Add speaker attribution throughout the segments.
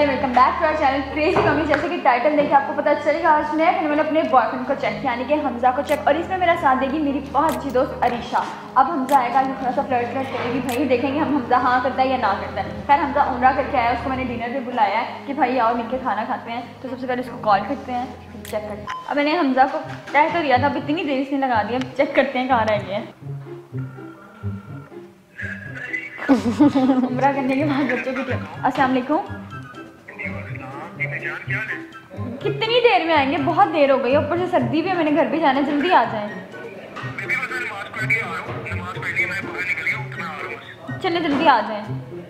Speaker 1: Guys welcome back to our channel crazy mummy. जैसे कि title देखे आपको पता चलेगा आज मैंने अपने बॉयफ्रेंड को चेक किया, यानी कि हमजा को चेक। और इसमें मेरा साथ देगी मेरी बहुत अच्छी दोस्त अरीशा। अब हमजा आएगा थोड़ा सा फ्लर्ट करेगी, भाई देखेंगे हम हमजा हाँ करता है या ना करता है। खैर हमजा उमरा करके आया, उसको मैंने डिनर पर बुलाया है कि भाई आओ मिलकर खाना खाते हैं। तो सबसे पहले उसको कॉल करते हैं, चेक करते हैं। अब मैंने हमजा को कह तो दिया था, अब इतनी देर इसने लगा दिया, चेक करते हैं कहाँ रह गए हैं। उम्रा करने के बाद बच्चों की अस्सलाम वालेकुम। कितनी देर में आएंगे? बहुत देर हो गई, ऊपर से सर्दी भी है, मैंने घर भी जाना है, जल्दी आ जाएं। चले जल्दी आ जाएं।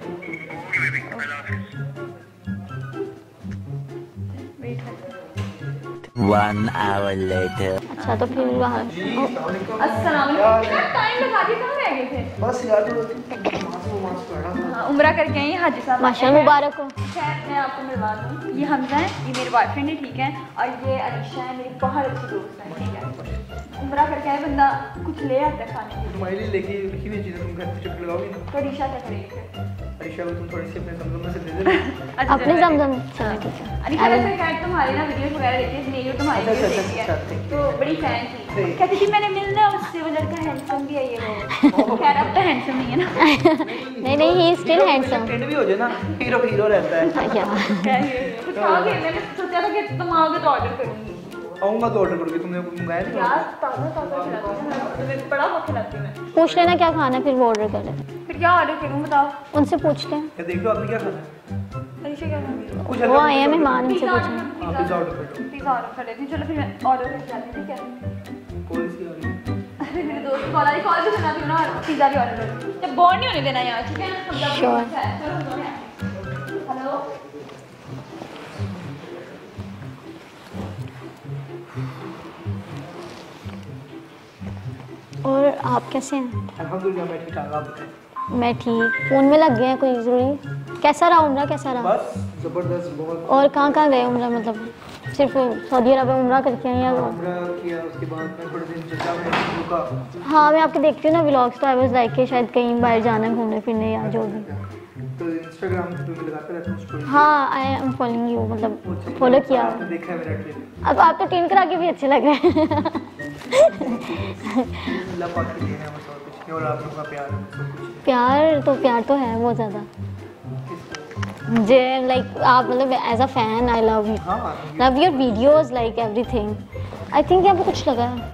Speaker 2: 1 hour later.
Speaker 3: अच्छा तो फिर वहाँ
Speaker 1: अस्सलाम वालेकुम। टाइम लगा दिया, कहाँ रह गए थे?
Speaker 4: बस यार
Speaker 1: उम्रा करके आई हाजी साहब,
Speaker 3: माशाल्लाह मुबारक हो।
Speaker 1: खैर मैं आपको मिलवा दूँ, ये हमजा है, ये मेरे बॉयफ्रेंड है, ठीक है। और ये अरीशा है, मेरी बहुत अच्छी दोस्त है, ठीक है। उम्रा करके आए बंदा कुछ ले आता है खाने के लिए।
Speaker 4: तुम्हारे लिए लेके लिखी हुई चीज़ें तुम घर पे चुप लगाओगी ना।
Speaker 1: तो अरीशा क्या करेगी?
Speaker 4: अरीशा को तुम थोड़ी सी अपने जमजम में से दे दे।
Speaker 3: अपने जमजम चलो ठीक है।
Speaker 1: अरीशा वैसे खैर तुम्हारे ना वीडियोस वगैरह देखती है, मेरी और तुम्हारी वीडियो देखती है, तो बड़ी फैन थी। कहती थी मैंने मिलना उससे, वो लड़का हैंडसम भी है ये वो। खैर अब तो हैंडसम नहीं है ना।
Speaker 3: नहीं नहीं ही स्टिल हैंडसम।
Speaker 4: ट्रेंड भी हो जाए ना, हीरो हीरो रहता है।
Speaker 3: क्या
Speaker 1: कुछ आओगे? मैंने सोचा था कि तुम आओगे तो ऑर्डर करूंगी।
Speaker 4: आऊँगा तो ऑर्डर करके, तुमने मंगाया नहीं?
Speaker 1: यार ताज़ा ताज़ा खिलाती हूँ मैं, तुम्हें बड़ा बहुत खिलाती हूँ मैं।
Speaker 3: पूछ लेना क्या खाना है, फिर वो ऑर्डर कर ले।
Speaker 1: फिर क्या ऑर्डर करूँ बताओ?
Speaker 3: उनसे पूछते हैं।
Speaker 4: क्या देख लो आपने क्या खाना है?
Speaker 1: अरीशा क्या खाना?
Speaker 4: कुछ
Speaker 3: वो आए हैं मेहमान, उनसे
Speaker 1: पिज़्ज़ा
Speaker 3: पूछना।
Speaker 4: पिज़्ज़ा ऑर्डर कर दो।
Speaker 1: पिज़्ज़ा ऑर्डर कर लेती हूँ। चलो फिर मैं ऑर्डर करके आती हूँ, ठीक है।
Speaker 4: कौन सी आ रही है?
Speaker 1: अरे मेरे दोस्त कॉल आई, कॉल भी सुनाती हूँ ना, पिज़्ज़ा भी ऑर्डर कर दो। जब बोर नहीं होने देना यार, ठीक है?
Speaker 3: Sure.
Speaker 1: हेलो
Speaker 3: और आप कैसे हैं?
Speaker 4: अल्हम्दुलिल्लाह मैं ठीक ठाक, आप बताएं।
Speaker 3: मैं ठीक। फ़ोन में लग गए हैं कोई ज़रूरी? कैसा रहा उम्रा, कैसा रहा?
Speaker 4: बस ज़बरदस्त बहुत।
Speaker 3: और कहाँ कहाँ गए उम्रा, मतलब सिर्फ सऊदी अरब में उम्रा करके आए या?
Speaker 4: उम्रा किया, उसके बाद मैं थोड़े दिन जद्दा में रुका।
Speaker 3: हाँ मैं आपके देखती हूँ ना व्लॉग्स, तो आई वाज लाइक कि शायद कहीं बाहर जाना है घूमने फिरने या जो भी।
Speaker 4: तो इंस्टाग्राम पे मैं लगाता रहता हूँ स्टोरी।
Speaker 3: हाँ आई एम फॉलोइंग यू, मतलब फॉलो किया।
Speaker 4: आपने देखा है मेरा क्लिप?
Speaker 3: अब आप तो टीन करा के भी अच्छे लग रहे हैं।
Speaker 4: अल्लाह पाक की देन है, बस और कुछ नहीं। और आप लोगों का प्यार है, सब कुछ है।
Speaker 3: प्यार तो है बहुत ज़्यादा मुझे, लाइक आप मतलब as a fan I love you,
Speaker 4: हाँ
Speaker 3: love your videos, like everything. I think यहाँ पे कुछ लगा है,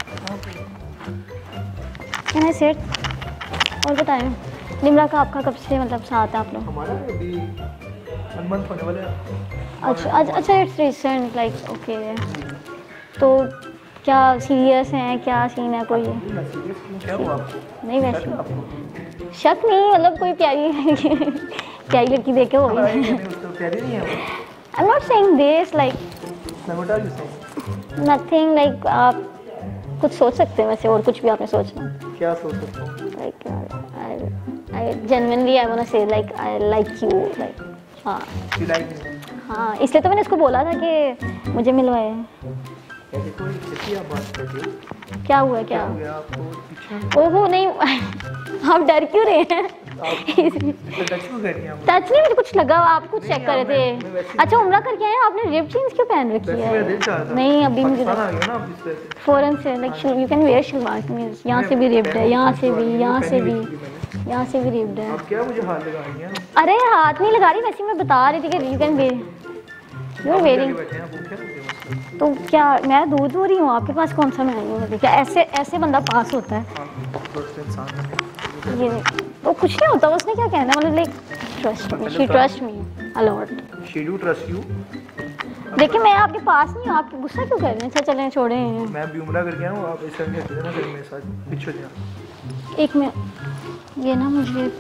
Speaker 3: कैन आई सेट? और बताएं निम्रा का आपका कब से मतलब साथ है आप लोग?
Speaker 4: हमारा अभी 1 मंथ होने वाला है।
Speaker 3: अच्छा इट्स रिसेंट, लाइक ओके। तो क्या सीरियस हैं, क्या सीन है कोई?
Speaker 4: मैं सीरियस क्यों? क्या हुआ आपको?
Speaker 3: नहीं
Speaker 4: शक
Speaker 3: वैसे
Speaker 4: है आपको?
Speaker 3: शक नहीं, मतलब कोई प्यारी लड़की देखे हो गई।
Speaker 4: नहीं, उसको प्यारी नहीं है वो।
Speaker 3: I am not saying this, like
Speaker 4: मैं बता रही हूँ
Speaker 3: नथिंग, लाइक आप कुछ सोच सकते हैं वैसे, और कुछ भी आपने सोचना।
Speaker 4: क्या सोच सकता हूँ?
Speaker 3: Like I genuinely I want to say like I like you, like हाँ
Speaker 4: You like me?
Speaker 3: हाँ, इसलिए तो मैंने उसको बोला था कि मुझे मिलवाए।
Speaker 4: क्या देखो ये कैसी आप बात कर रही हो?
Speaker 3: क्या हुआ क्या?
Speaker 4: हो गया आपको पीछे?
Speaker 3: ओहो नहीं आप डर क्यों रहे हैं?
Speaker 4: तो टच क्यों कर रही हैं आप?
Speaker 3: टच नहीं, मुझे कुछ लगा, आप कुछ चेक कर रहे
Speaker 4: मैं
Speaker 3: थे।
Speaker 4: वैसे ही-
Speaker 3: अच्छा उम्रा करके आए, आपने रिप जीन्स क्यों पहन रखी
Speaker 4: वैसे मेरा दिल चाह रहा
Speaker 3: है?
Speaker 4: था।
Speaker 3: नहीं अभी मुझे
Speaker 4: पाकिस्तान आ गया ना आप इस वजह से।
Speaker 3: फौरन से like you can wear salwar kameez, यहाँ से भी रिप्ड है, यहाँ से भी, यहाँ से भी, यहाँ से भी रिप्ड है।
Speaker 4: आप क्या मुझे हाथ लगा रही हैं?
Speaker 3: अरे हाथ नहीं लगा रही, वैसे मैं बता रही थी कि you can wear, you are wearing.
Speaker 4: बैठे हैं, भूखे हैं मुझे।
Speaker 3: तो क्या मैं दूर ही हूँ, आपके पास कौन सा मैं आई हूँ? क्या ऐसे बंदा पास होता है?
Speaker 4: हाँ, दोस्त इंसान है।
Speaker 3: ये तो कुछ नहीं होता, उसने क्या कहना, मतलब like trust me, she trust me a lot.
Speaker 4: She do trust you?
Speaker 3: देखिए मैं आपके पास नहीं हूँ, आप गुस्सा क्यों कर रहे हैं? अच्छा चलें छोड़े हैं।
Speaker 4: मैं भी उम्रा करके आया हूँ, आप इस तरह हटते ना, फिर मेरे साथ पीछे जाओ।
Speaker 3: एक मिनट, ये ना मुझे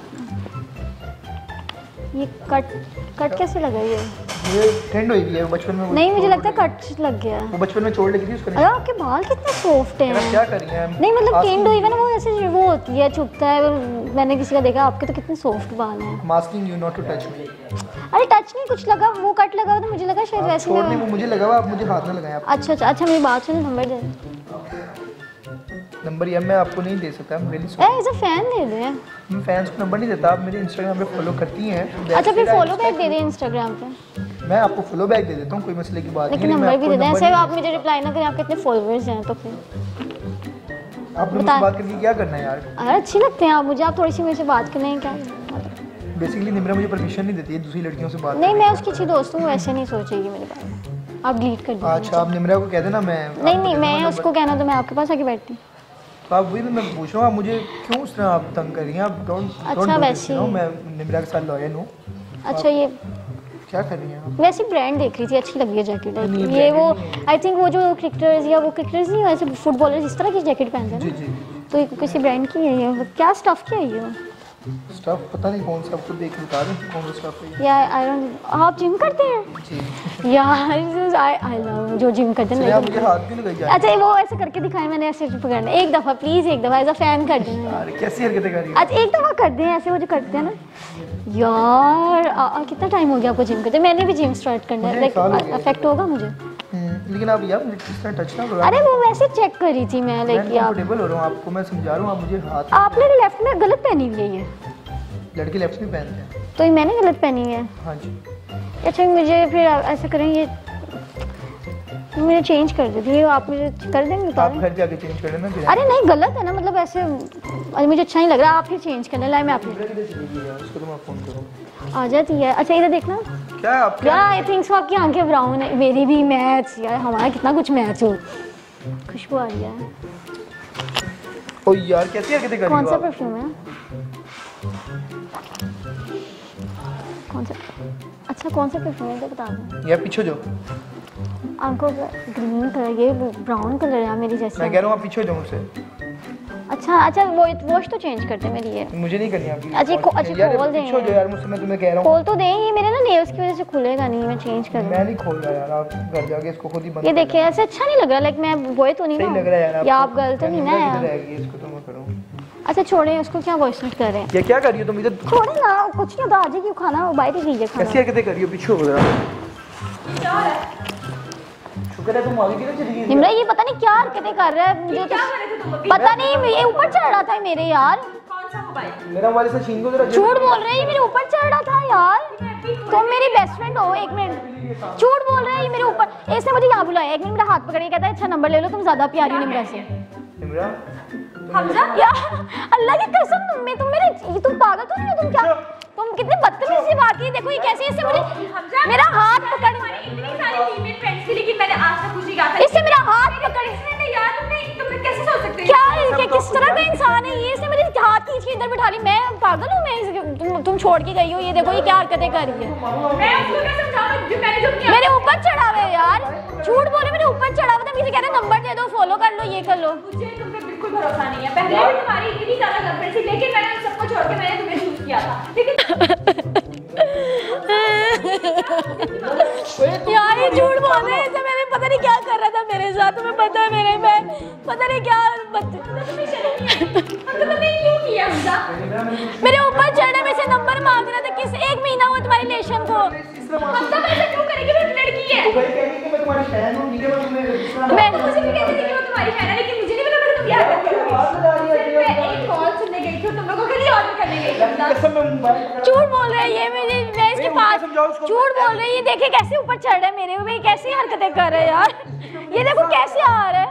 Speaker 3: ये कट कैसे लगा ये?
Speaker 4: ये ट्रेंड हो गई है बचपन में।
Speaker 3: नहीं मुझे लगता है कट लग गया।
Speaker 4: वो बचपन में चोट लगी थी उसको।
Speaker 3: अरे आपके बाल कितने सॉफ्ट
Speaker 4: आप
Speaker 3: हैं।
Speaker 4: क्या कर रही हैं?
Speaker 3: नहीं मतलब टेंड हुई है ना, वो ऐसे वो होती है, चुभता है। मैंने किसी का देखा, आपके तो कितने सॉफ्ट बाल हैं।
Speaker 4: Masking you not to touch me.
Speaker 3: अरे टच नहीं, कुछ लगा, वो कट लगा हुआ था, मुझे लगा शायद वैसे
Speaker 4: छोड़ने
Speaker 3: में।
Speaker 4: वो मुझे लगा हुआ, आप मुझे हाथ में लगाएं। आप
Speaker 3: अच्छा मेरी बात सुनो, नंबर दे।
Speaker 4: नंबर ये मैं आपको नहीं दे सकता, I'm really sorry।
Speaker 3: As a fan दे दे।
Speaker 4: मैं फैंस को नंबर नहीं देता, आप मेरे इंस्टाग्राम पे फॉलो करती हैं।
Speaker 3: अच्छा फिर फॉलो बैक दे दे इंस्टाग्राम पे।
Speaker 4: मैं आपको फॉलो बैक दे देता हूँ, कोई मसले की बात नहीं।
Speaker 3: लेकिन नंबर भी दे दें, ऐसे आप मुझे रिप्लाई ना करें, आपके इतने फॉलोअर्स हैं तो फिर
Speaker 4: आपने मुझसे बात करके क्या करना है यार?
Speaker 3: अरे अच्छी लगते हैं आप मुझे, आप थोड़ी सी मेरे से बात करें क्या?
Speaker 4: बेसिकली निम्रा मुझे परमिशन नहीं देती है दूसरी लड़कियों से बात
Speaker 3: नहीं, मैं उसकी अच्छी दोस्त हूँ, वैसे नहीं सोचेगी मेरे बारे में, आप डिलीट कर दीजिए।
Speaker 4: अच्छा, आप निम्रा को कह देना मैं
Speaker 3: नहीं, मैं उसको कहना तो मैं आपके पास आके बैठती।
Speaker 4: तो आप वही मैं पूछ रहा हूँ, आप मुझे क्यों उस तरह आप तंग कर रही हैं? आप डोंट
Speaker 3: अच्छा वैसे
Speaker 4: मैं निम्रा के साथ लॉयल हूँ।
Speaker 3: अच्छा ये
Speaker 4: क्या कर रही हैं आप?
Speaker 3: वैसी ब्रांड देख रही थी, अच्छी लगी है जैकेट। ये वो आई थिंक वो जो क्रिकेटर्स या वो क्रिकेटर्स नहीं वैसे फुटबॉलर्स इस तरह की जैकेट पहनते हैं
Speaker 4: जी
Speaker 3: ना,
Speaker 4: जी।
Speaker 3: तो ये किसी ब्रांड की है ये? क्या स्टफ क्या है ये?
Speaker 4: स्टफ पता नहीं कौन सा, आपको देख के बता दें कौन सा स्टफ है
Speaker 3: या आई डोंट, आप जिम करते हैं?
Speaker 4: जी
Speaker 3: यार आई लव जो जिम करते हैं।
Speaker 4: आप मुझे हाथ क्यों लगाई जा रही
Speaker 3: अच्छा वो ऐसे करके दिखाएं, मैंने ऐसे पकड़ना एक दफ़ा, प्लीज़ एक दफ़ा एज अ फैन कर दें।
Speaker 4: यार कैसी हरकतें कर रही हैं?
Speaker 3: अच्छा एक दफ़ा कर दें ऐसे, वो जो करते हैं ना यार। कितना टाइम हो गया आपको जिम करते? मैंने भी जिम स्टार्ट करना है, लाइक अफेक्ट होगा मुझे?
Speaker 4: लेकिन आप यार मुझे किस तरह टच ना करो।
Speaker 3: अरे वो वैसे चेक कर रही थी मैं, लाइक यार
Speaker 4: कंफर्टेबल हो रहा हूँ, आपको मैं समझा रहा हूँ, आप मुझे हाथ
Speaker 3: आपने लेफ्ट में गलत पहनी हुई है ये,
Speaker 4: लड़के लेफ्ट में पहनते हैं।
Speaker 3: तो ये मैंने गलत पहनी है?
Speaker 4: हाँ जी।
Speaker 3: अच्छा मुझे फिर ऐसा करें, ये मुझे चेंज कर देती है, आप मुझे कर देंगे? बता
Speaker 4: आप
Speaker 3: दें।
Speaker 4: घर जाके चेंज कर लेना।
Speaker 3: अरे नहीं गलत है ना, मतलब ऐसे मुझे अच्छा नहीं लग रहा, आप फिर चेंज करने लाए, मैं आप
Speaker 4: उसको तो मैं फोन करूँ
Speaker 3: आ जाती है। अच्छा इधर देखना
Speaker 4: क्या आप
Speaker 3: यार, आई थिंक सो आपकी आंखें ब्राउन है, मेरी भी मैच यार, हमारा कितना कुछ मैच हो। खुशबू आ रही है।
Speaker 4: ओ यार कैसी हरकतें कर रही हो
Speaker 3: कौन सा
Speaker 4: आप?
Speaker 3: परफ्यूम है? कौन सा? अच्छा कौन सा परफ्यूम है तो बता दो।
Speaker 4: यार पीछे जाओ,
Speaker 3: आंखों का ग्रीन कलर, ये ब्राउन कलर है मेरी जैसे।
Speaker 4: मैं कह रहा हूँ आप पीछे जाओ मुझसे।
Speaker 3: अच्छा वो वॉश तो चेंज करते हैं मेरी ये।
Speaker 4: मुझे नहीं करनी आपकी।
Speaker 3: अच्छा
Speaker 4: यार
Speaker 3: खोल दें,
Speaker 4: पीछे जाओ यार मुझसे, मैं तुम्हें कह रहा हूँ
Speaker 3: खोल तो दें, ये मेरे ना नेल्स की वजह से खुलेगा नहीं, मैं चेंज कर
Speaker 4: मैं नहीं खोल रहा यार, आप घर जाके इसको खुद ही बंद
Speaker 3: ये देखिए ऐसे अच्छा नहीं लग रहा, लाइक मैं वॉय तो नहीं
Speaker 4: सही
Speaker 3: ना
Speaker 4: लग रहा है यार,
Speaker 3: या आप गलत तो नहीं ना यार?
Speaker 4: इसको तो मैं करूँ।
Speaker 3: अच्छा छोड़े उसको, क्या वॉइस नोट कर रहे हैं?
Speaker 4: ये क्या कर रही हो तुम इधर?
Speaker 3: छोड़े ना, कुछ नहीं होता, आ जाइए खाना बाहर ही लीजिए
Speaker 4: कैसी
Speaker 3: खाना।
Speaker 4: हरकतें कर रही हो? पीछे हो जरा। शुक्र है तुम आगे क्यों चली गई?
Speaker 3: निम्रा ये पता नहीं क्या हरकतें कर रहा है, मुझे तो पता नहीं, ये ऊपर चढ़ रहा था मेरे यार।
Speaker 4: मेरा वाले से छीन को जरा।
Speaker 3: झूठ बोल रहे हैं, ये मेरे ऊपर चढ़ रहा था यार। तुम मेरी बेस्ट फ्रेंड हो, एक मिनट। झूठ बोल रहे हैं, ये मेरे ऊपर, इसने मुझे यहाँ बुलाया, एक मिनट मेरा हाथ पकड़ के कहता है अच्छा नंबर ले लो, तुम ज्यादा प्यारी हो निम्रा से।
Speaker 4: निम्रा
Speaker 3: हमजा यार अल्लाह की कसम, तुम मेरे, तुम पागल तो नहीं हो? तुम क्या, तुम कितने बदतमीज से बात की, देखो ये कैसे इससे मुझे मेरा हाथ पकड़,
Speaker 1: इतनी सारी फीमेल फ्रेंड्स थी लेकिन मैंने आज तक कुछ नहीं कहा था।
Speaker 3: इससे मेरा हाथ पकड़।
Speaker 1: यार तुमने कैसे सोच सकते हो?
Speaker 3: क्या किस तरह का इंसान है ये? इसने मेरे हाथ खींच के इधर बिठा ली, मैं पागल हूँ? मैं तुम छोड़ के गई हो, ये देखो ये क्या हरकतें कर रही है।
Speaker 1: मैं उसको क्या समझाऊं जो मैंने जो किया?
Speaker 3: मेरे ऊपर चढ़ा हुआ है यार, झूठ बोले, मेरे ऊपर चढ़ा हुआ था, मुझे कह रहे नंबर दे दो, फॉलो कर लो, ये कर लो।
Speaker 1: मुझे तुम पे बिल्कुल भरोसा नहीं है। पहले भी तुम्हारी इतनी ज्यादा गर्लफ्रेंड थी लेकिन मैंने उन सबको छोड़ के मैंने तुम्हें चूज किया था। लेकिन
Speaker 3: यार ये झूठ बोल रहे हैं, मैंने पता नहीं क्या कर रहा था मेरे साथ, तुम्हें पता है मेरे, मैं पता नहीं क्या मेरे ऊपर चढ़े, मेरे से नंबर मांग रहा था, किस 1 महीना हुआ तुम्हारे रिलेशन को।
Speaker 1: मतलब ऐसा क्यों करेगी? वो एक लड़की है।
Speaker 4: तो भाई कहेगी कि मैं तुम्हारी फैन हूं, ठीक है, मैं
Speaker 3: मैं
Speaker 1: मुझे भी कहती थी कि वो तुम्हारी फैन है लेकिन मुझे नहीं पता था तुम यार करते हो। मैं एक कॉल सुनने गई थी, तुम लोगों के लिए ऑर्डर करने गई थी।
Speaker 4: कसम मैं मोबाइल
Speaker 3: झूठ बोल रहे हैं ये, मैं इसके पास झूठ बोल रहे हैं, ये देखे कैसे ऊपर चढ़ रहा है मेरे, में कैसी हरकतें कर रहे हैं यार, ये देखो कैसे आ रहा है।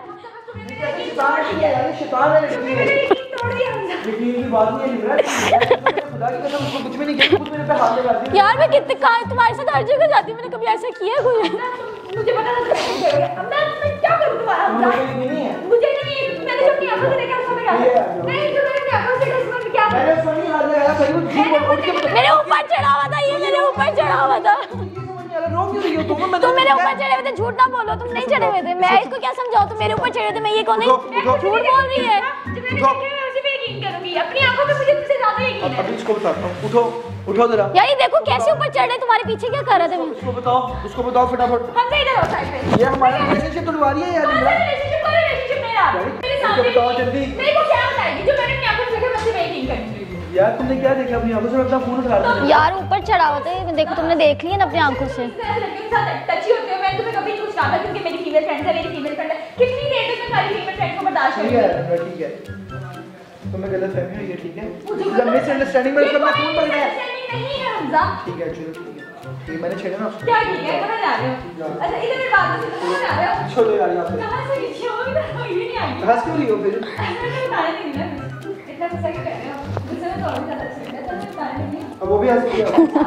Speaker 4: शैतान है लड़की है। यकीन की बात नहीं है निम्रा, खुदा की कसम उसको कुछ भी नहीं किया, खुद मेरे पे हाथ लगा दिया।
Speaker 3: यार मैं कितने तुम्हारे साथ हर जगह जाती हूँ, मैंने कभी ऐसा किया है कोई?
Speaker 1: मुझे पता था तुम मैं क्या करूं तुम्हारा?
Speaker 4: नहीं है
Speaker 1: मुझे नहीं, मैंने जो अपनी आंखों से देखा उसको मैं क्या नहीं, जो मैंने अपनी आंखों से देखा उसको मैं क्या
Speaker 4: मैंने उसको नहीं हाथ लगाया, भाई वो झूठ बोल के
Speaker 3: मेरे ऊपर चढ़ा हुआ था, ये मेरे ऊपर चढ़ा हुआ था।
Speaker 4: रो क्यों रही हो तुम? मैं
Speaker 3: तुम मेरे ऊपर चढ़े हुए थे, झूठ ना बोलो, तुम नहीं चढ़े हुए थे, मैं इसको क्या समझाऊं, तुम मेरे ऊपर चढ़े थे, मैं ये कौन है? झूठ बोल रही है।
Speaker 1: जो मैंने देखा मैं उसी पे यकीन करूंगी। अपनी आंखों पे मुझे तुझसे ज्यादा यकीन है।
Speaker 4: अभी इसको बताता हूं, उठो उठो जरा।
Speaker 3: यार ये देखो कैसे ऊपर चढ़ रहे, तुम्हारे पीछे क्या कर रहे थे?
Speaker 4: उसको बताओ फटाफट।
Speaker 1: हम इधर हो साइड पे।
Speaker 4: ये हमारा रिलेशनशिप तोड़वा रही है यार निम्रा।
Speaker 1: रिलेशनशिप कोई रिलेशनशिप नहीं रहा मेरे सामने।
Speaker 4: बताओ जल्दी।
Speaker 1: मेरे को क्या बताएगी जो मैंने अपनी आंखों से देखा मैं उसी पे यकीन करूंगी।
Speaker 4: यार तुमने क्या देखा अपनी आंखों से? अपना फोन उठा रहा था
Speaker 3: यार ऊपर चढ़ा हुआ था, देखो तुमने देख लिया ना अपनी आंखों से।
Speaker 1: लड़कियों के साथ टची होते हुए मैंने तुम्हें कभी कुछ कहा था क्योंकि मेरी फीमेल फ्रेंड है, मेरी फीमेल फ्रेंड है। कितनी देर तक मैं तुम्हारी फीमेल फ्रेंड को बर्दाश्त
Speaker 4: ठीक
Speaker 1: करूंगी?
Speaker 4: है निम्रा, ठीक है, तुम्हें गलत फहमी है ये, ठीक है, मिसअंडरस्टैंडिंग में इसका फोन पकड़ा है।
Speaker 1: नहीं है हमजा।
Speaker 4: ठीक है चलो ठीक है। ये मैंने छेड़ा ना उसको।
Speaker 1: क्या ठीक है, कहाँ जा रहे हो? अच्छा इधर मेरे बालों से कहाँ जा रहे हो?
Speaker 4: छोड़ो यार यहाँ पे।
Speaker 1: कहाँ से नीचे हो? इधर हो, ये नहीं आएगी।
Speaker 4: हंस क्यों रही हो फिर?
Speaker 1: मैंने बताया नहीं ना, इतना गुस्सा क्यों कर रहे हो? गुस्से में तो और ज़्यादा अच्छा लगता है, तो मैंने बताया नहीं।
Speaker 4: अब वो भी हंस रही है।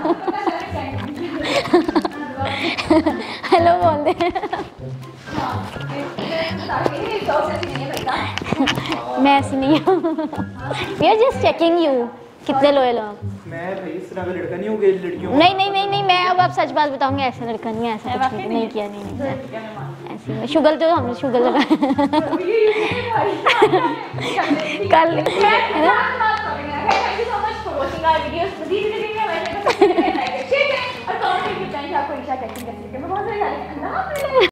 Speaker 3: हेलो बोल दे।
Speaker 1: हाँ, ये सॉस ऐसी नहीं है बेटा।
Speaker 3: मैं ऐसी नहीं हूँ। We are just checking you कितने लोयल हो आप।
Speaker 4: मैं भाई इस तरह का लड़का नहीं हूँ कि लड़कियों
Speaker 3: नहीं मैं अब आप सच बात बताऊंगी, ऐसा लड़का नहीं है, ऐसा कुछ नहीं किया, नहीं ऐसे में शुगर तो हमने शुगर लगा कल है ना।
Speaker 1: Thank you so much for watching our videos. Please like and share और कमेंट करके बताएं कि आपको ईशा कैसी लगी। मैं बहुत सारी